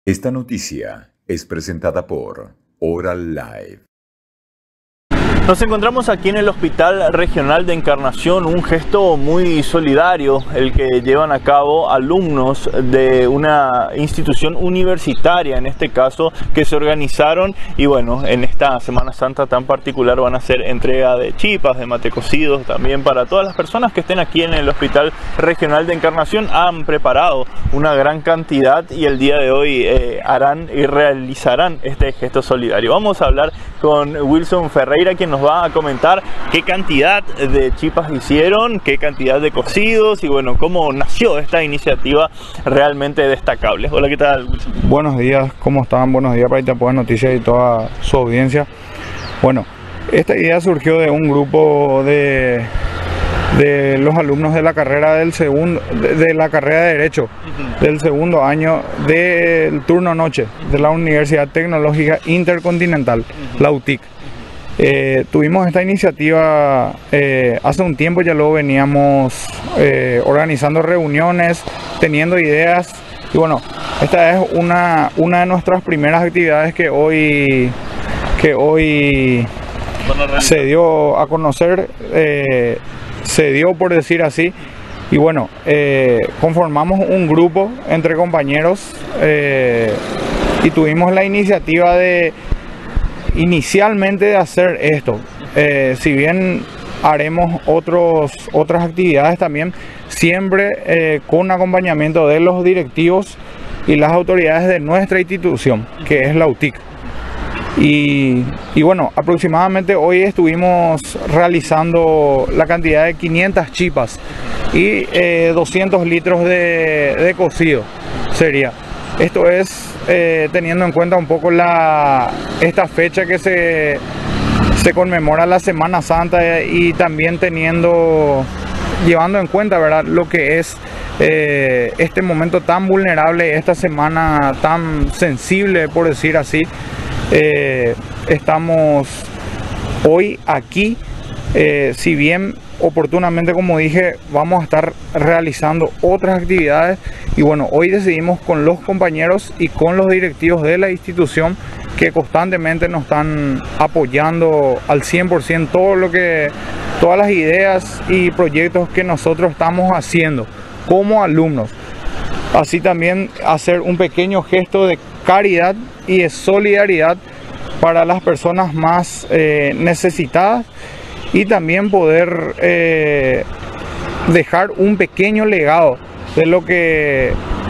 Esta noticia es presentada por Oral Life. Nos encontramos aquí en el Hospital Regional de Encarnación, un gesto muy solidario el que llevan a cabo alumnos de una institución universitaria, en este caso, que se organizaron y bueno, en esta Semana Santa tan particular van a hacer entrega de chipas, de mate cocidos, también para todas las personas que estén aquí en el Hospital Regional de Encarnación. Han preparado una gran cantidad y el día de hoy harán y realizarán este gesto solidario. Vamos a hablar con Wilson Ferreira, quien nos va a comentar qué cantidad de chipas hicieron, qué cantidad de cocidos y bueno, cómo nació esta iniciativa realmente destacable. Hola, ¿qué tal, Wilson? Buenos días, ¿cómo están? Buenos días para Itapúa Noticias y toda su audiencia. Bueno, esta idea surgió de un grupo de los alumnos de la carrera de la carrera de Derecho, del segundo año del turno noche de la Universidad Tecnológica Intercontinental, la UTIC. Tuvimos esta iniciativa hace un tiempo, ya luego veníamos organizando reuniones, teniendo ideas y bueno, esta es una de nuestras primeras actividades que hoy se dio a conocer, se dio por decir así, y bueno, conformamos un grupo entre compañeros y tuvimos la iniciativa inicialmente de hacer esto. Si bien haremos otras actividades también, siempre con acompañamiento de los directivos y las autoridades de nuestra institución, que es la UTIC. Y bueno, aproximadamente hoy estuvimos realizando la cantidad de 500 chipas y 200 litros de cocido sería. Esto es teniendo en cuenta un poco esta fecha que se conmemora la Semana Santa y también llevando en cuenta, ¿verdad?, lo que es este momento tan vulnerable, esta semana tan sensible, por decir así. Estamos hoy aquí, si bien oportunamente, como dije, vamos a estar realizando otras actividades y bueno, hoy decidimos con los compañeros y con los directivos de la institución que constantemente nos están apoyando al 100% todas las ideas y proyectos que nosotros estamos haciendo como alumnos. Así también hacer un pequeño gesto de caridad y de solidaridad para las personas más necesitadas y también poder dejar un pequeño legado de lo que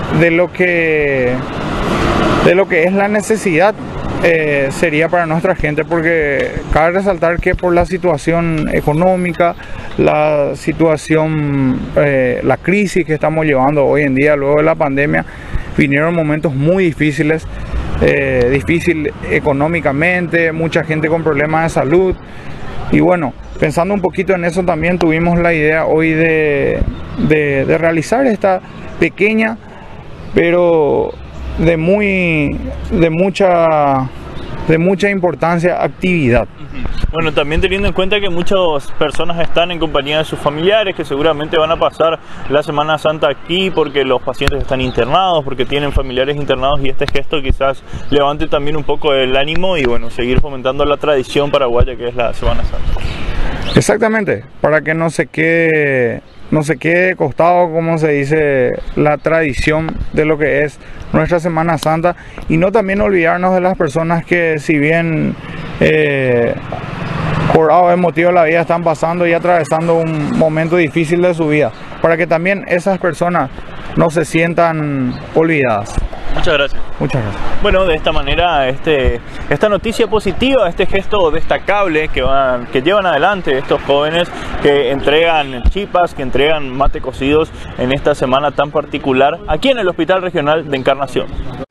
es la necesidad sería para nuestra gente, porque cabe resaltar que por la situación económica, la crisis que estamos llevando hoy en día luego de la pandemia, vinieron momentos muy difíciles, difícil económicamente, mucha gente con problemas de salud y bueno, pensando un poquito en eso también tuvimos la idea hoy de realizar esta pequeña pero de mucha importancia actividad. Bueno, también teniendo en cuenta que muchas personas están en compañía de sus familiares que seguramente van a pasar la Semana Santa aquí porque los pacientes están internados, porque tienen familiares internados, y este gesto quizás levante también un poco el ánimo y bueno, seguir fomentando la tradición paraguaya que es la Semana Santa. Exactamente, para que no se quede de costado, como se dice, la tradición de lo que es nuestra Semana Santa, y no también olvidarnos de las personas que, si bien por algún motivo de la vida están pasando y atravesando un momento difícil de su vida, para que también esas personas no se sientan olvidadas. Muchas gracias. Muchas gracias. Bueno, de esta manera, esta noticia positiva, este gesto destacable que llevan adelante estos jóvenes que entregan chipas, que entregan mate cocidos en esta semana tan particular aquí en el Hospital Regional de Encarnación.